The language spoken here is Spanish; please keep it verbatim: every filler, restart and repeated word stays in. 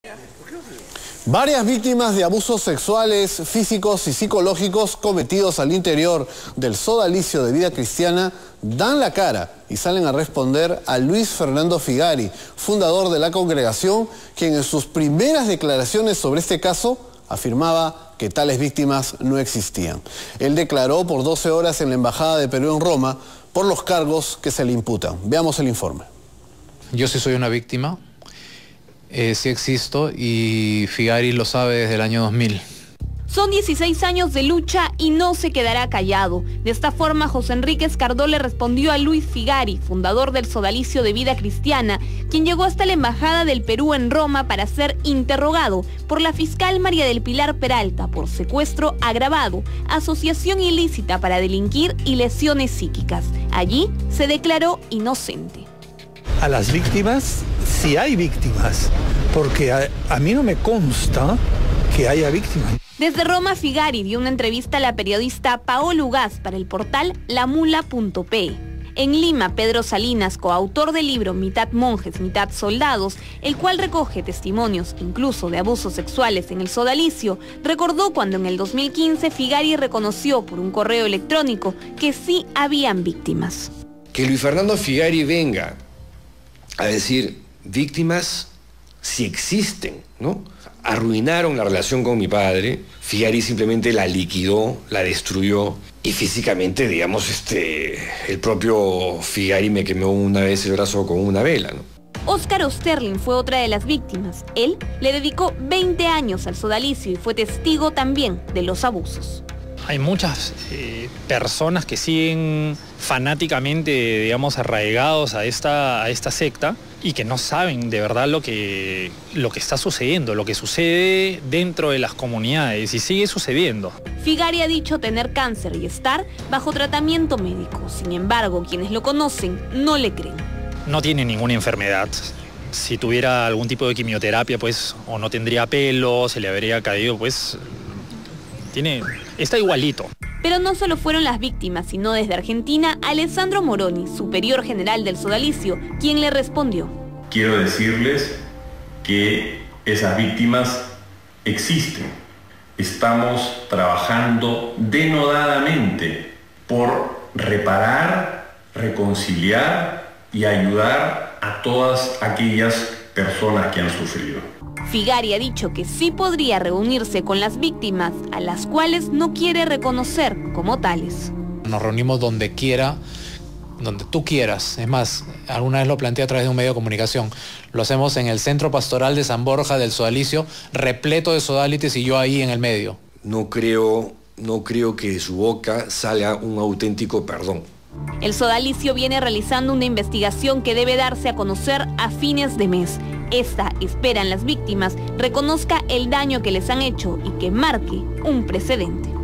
Varias víctimas de abusos sexuales, físicos y psicológicos cometidos al interior del sodalicio de Vida Cristiana dan la cara y salen a responder a Luis Fernando Figari, fundador de la congregación, quien en sus primeras declaraciones sobre este caso afirmaba que tales víctimas no existían. Él declaró por doce horas en la Embajada de Perú en Roma por los cargos que se le imputan. Veamos el informe. Yo sí soy una víctima. Eh, sí existo y Figari lo sabe desde el año dos mil. Son dieciséis años de lucha y no se quedará callado. De esta forma, José Enrique Escardó le respondió a Luis Figari, fundador del sodalicio de Vida Cristiana, quien llegó hasta la Embajada del Perú en Roma para ser interrogado por la fiscal María del Pilar Peralta por secuestro agravado, asociación ilícita para delinquir y lesiones psíquicas. Allí se declaró inocente. A las víctimas, si hay víctimas, porque a, a mí no me consta que haya víctimas. Desde Roma, Figari dio una entrevista a la periodista Paola Ugaz para el portal la mula punto pe. En Lima, Pedro Salinas, coautor del libro Mitad monjes, mitad soldados, el cual recoge testimonios incluso de abusos sexuales en el sodalicio, recordó cuando en el dos mil quince Figari reconoció por un correo electrónico que sí habían víctimas. Que Luis Fernando Figari venga a decir, víctimas sí existen, ¿no? Arruinaron la relación con mi padre, Figari simplemente la liquidó, la destruyó y físicamente, digamos, este, el propio Figari me quemó una vez el brazo con una vela, ¿no? Óscar Osterling fue otra de las víctimas. Él le dedicó veinte años al sodalicio y fue testigo también de los abusos. Hay muchas eh, personas que siguen fanáticamente, digamos, arraigados a esta, a esta secta y que no saben de verdad lo que, lo que está sucediendo, lo que sucede dentro de las comunidades y sigue sucediendo. Figari ha dicho tener cáncer y estar bajo tratamiento médico. Sin embargo, quienes lo conocen no le creen. No tiene ninguna enfermedad. Si tuviera algún tipo de quimioterapia, pues, o no tendría pelo, se le habría caído, pues... Tiene, está igualito. Pero no solo fueron las víctimas, sino desde Argentina, Alessandro Moroni, superior general del sodalicio, quien le respondió. Quiero decirles que esas víctimas existen. Estamos trabajando denodadamente por reparar, reconciliar y ayudar a todas aquellas personas que han sufrido. Figari ha dicho que sí podría reunirse con las víctimas, a las cuales no quiere reconocer como tales. Nos reunimos donde quiera, donde tú quieras. Es más, alguna vez lo planteé a través de un medio de comunicación. Lo hacemos en el Centro Pastoral de San Borja del Sodalicio, repleto de sodálites y yo ahí en el medio. No creo, no creo que de su boca salga un auténtico perdón. El sodalicio viene realizando una investigación que debe darse a conocer a fines de mes. Esta, esperan las víctimas, reconozca el daño que les han hecho y que marque un precedente.